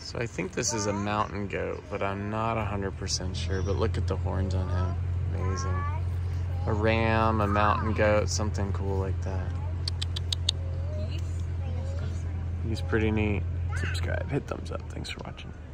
So I think this is a mountain goat, but I'm not 100% sure. But look at the horns on him. Amazing. A ram, a mountain goat, something cool like that. He's pretty neat. Subscribe, hit thumbs up. Thanks for watching.